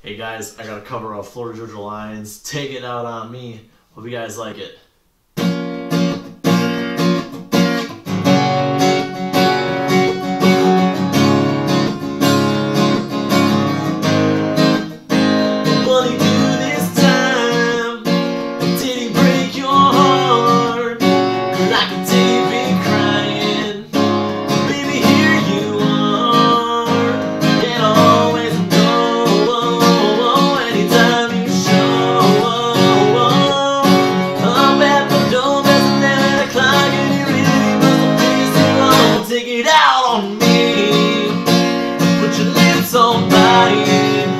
Hey guys, I got a cover of Florida Georgia Line's Take It Out on Me. Hope you guys like it. What did he do this time? Did he break your heart? I can tell you've been crying. Baby, here you are. And always know anytime you show up at the door, there's an 11 o'clock and you really must be so long. Take it out on me. Put your lips on mine.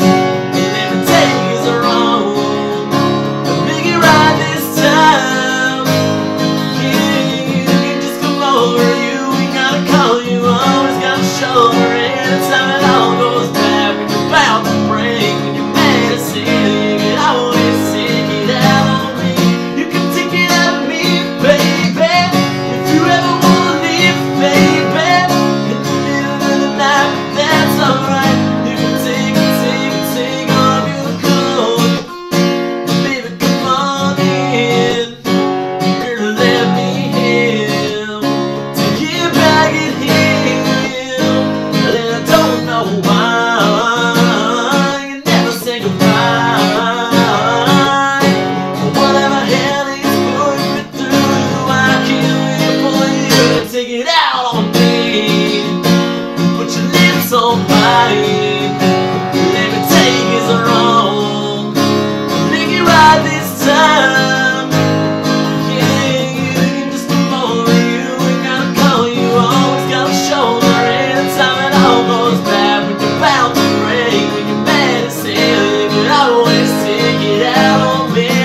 Take it out on me. Put your lips on mine. Let me take his wrong. Make it right this time. Yeah, you can just come over. You ain't gotta call. You always got a shoulder. Anytime it all goes bad, when you're bound to break, when you're mad as hell, you can always take it out on me.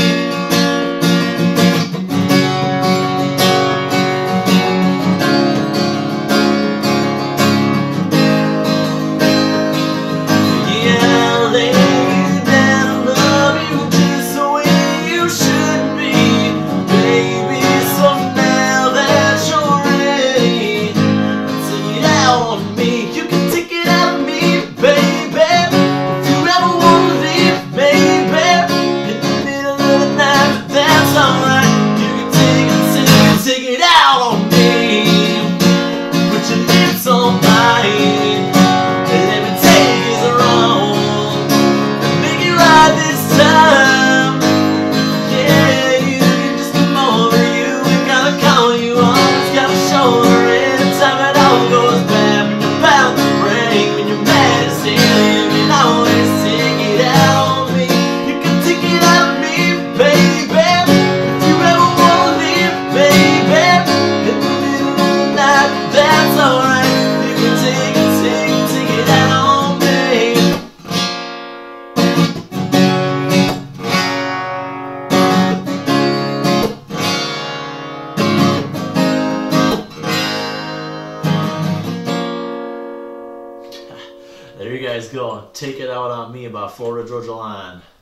Take it out on me. Put your lips on mine. And let me take his wrong. And make it right this time. Yeah, you can just come over. You ain't gotta call. You always got a shoulder. Anytime it all goes bad, when you're bound to break, when you're mad as hell, you can always take it out on me. You can take it out on me, baby. That's alright, you can take it out on me. There you guys go. Take It Out on Me by Florida Georgia Line.